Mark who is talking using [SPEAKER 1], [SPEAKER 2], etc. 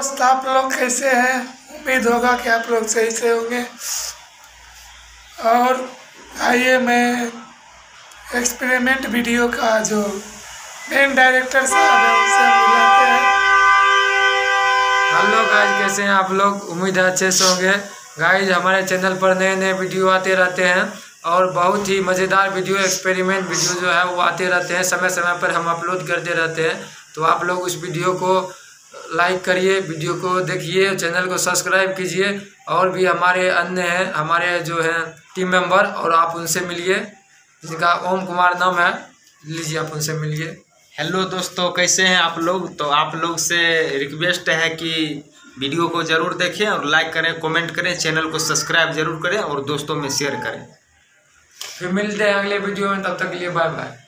[SPEAKER 1] दोस्त, आप लोग कैसे हैं? उम्मीद होगा कि आप लोग सही से होंगे। और आइए मैं एक्सपेरिमेंट वीडियो का जो मेन डायरेक्टर साहब है उनसे मिलाते हैं।
[SPEAKER 2] हेलो गाइज, कैसे हैं आप लोग? उम्मीद है अच्छे से होंगे। गाइज, हमारे चैनल पर नए नए वीडियो आते रहते हैं और बहुत ही मज़ेदार वीडियो, एक्सपेरिमेंट वीडियो जो है वो आते रहते हैं। समय समय पर हम अपलोड करते रहते हैं, तो आप लोग उस वीडियो को लाइक करिए, वीडियो को देखिए, चैनल को सब्सक्राइब कीजिए। और भी हमारे अन्य हैं, हमारे जो हैं टीम मेंबर, और आप उनसे मिलिए, जिनका ओम कुमार नाम है। लीजिए, आप उनसे मिलिए।
[SPEAKER 3] हेलो दोस्तों, कैसे हैं आप लोग? तो आप लोग से रिक्वेस्ट है कि वीडियो को ज़रूर देखें और लाइक करें, कमेंट करें, चैनल को सब्सक्राइब जरूर करें और दोस्तों में शेयर करें।
[SPEAKER 2] फिर मिलते हैं अगले वीडियो में, तब तक के लिए बाय बाय।